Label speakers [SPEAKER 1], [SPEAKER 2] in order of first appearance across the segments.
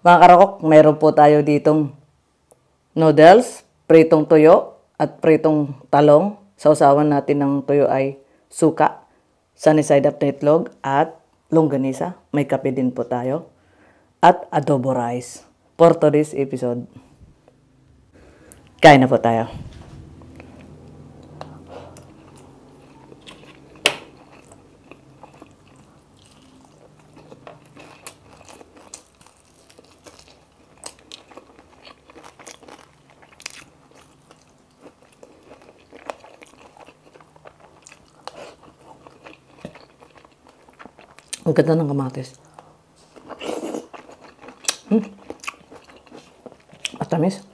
[SPEAKER 1] Mga karakok, meron po tayo ditong noodles, pritong tuyo, at pritong talong. Sausawan natin ng tuyo ay suka, sunny side up na itlog, at longganisa. May kape din po tayo. At adobo rice. For today's episode, kain na po tayo. Ang ganda ng kamatis. Matamis.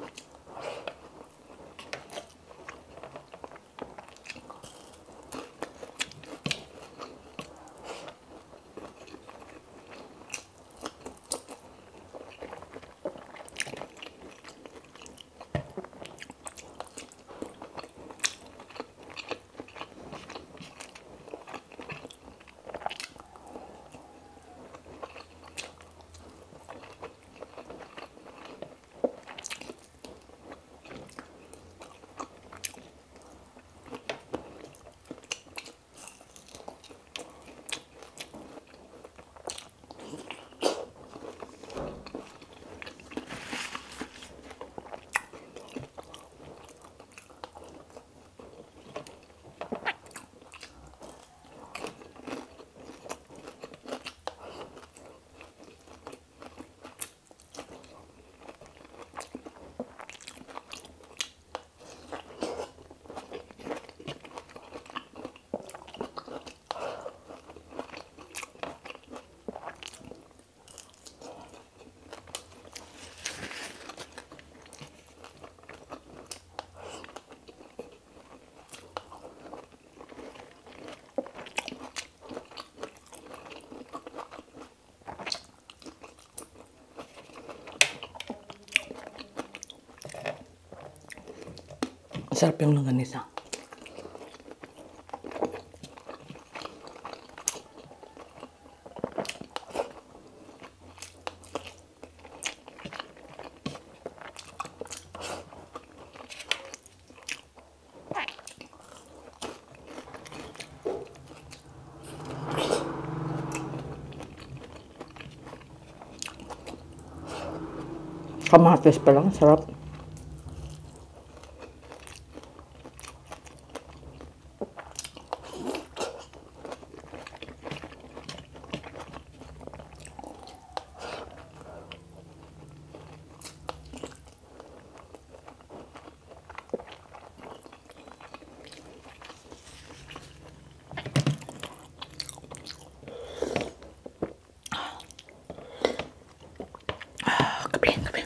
[SPEAKER 1] Sarap yung longganisa. Kamatis pa lang, sarap. Kape.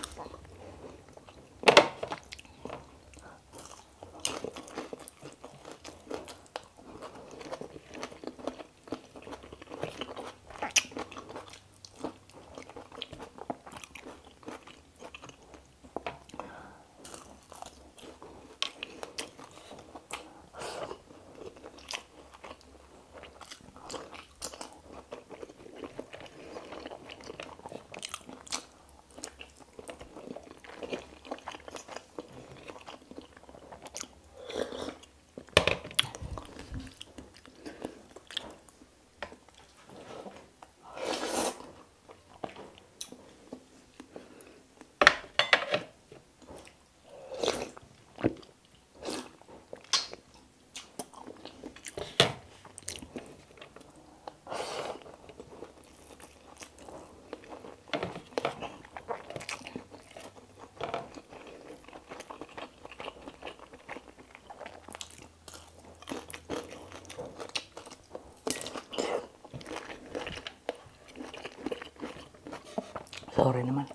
[SPEAKER 1] Sorry naman.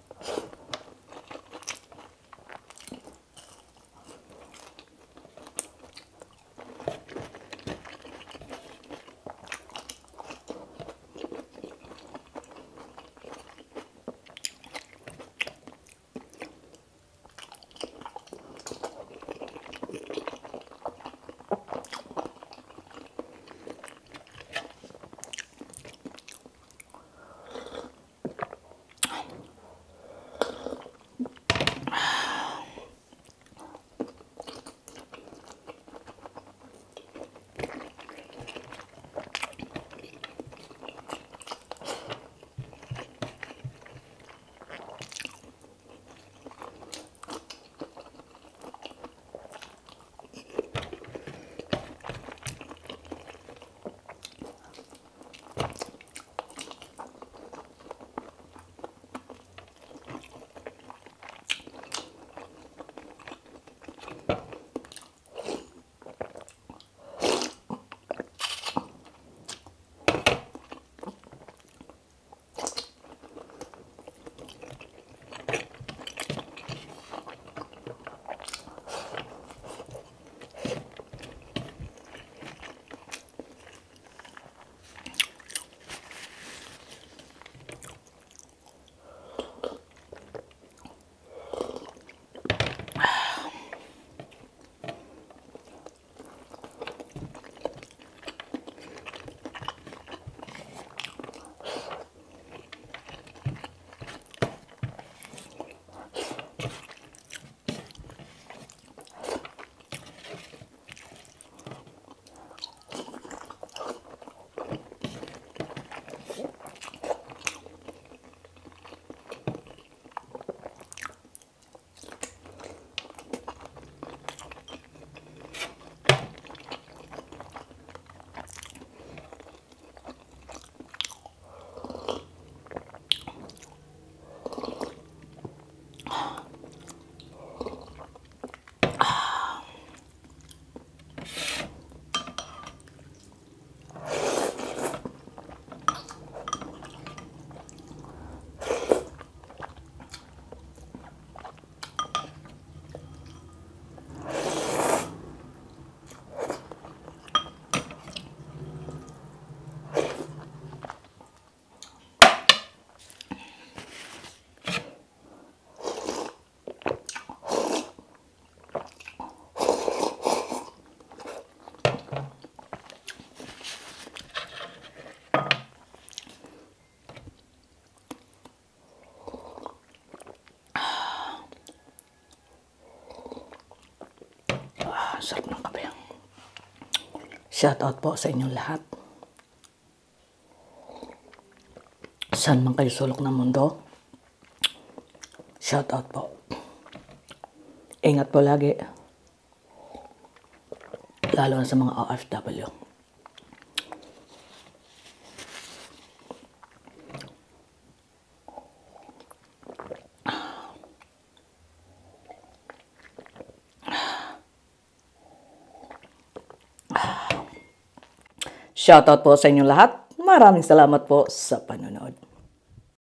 [SPEAKER 1] Sarap ng kape. Shout out po sa inyong lahat. Saan man kayo sulok ng mundo. Shout out po. Ingat po lagi. Lalo na sa mga OFW. Shoutout po sa inyong lahat. Maraming salamat po sa panonood.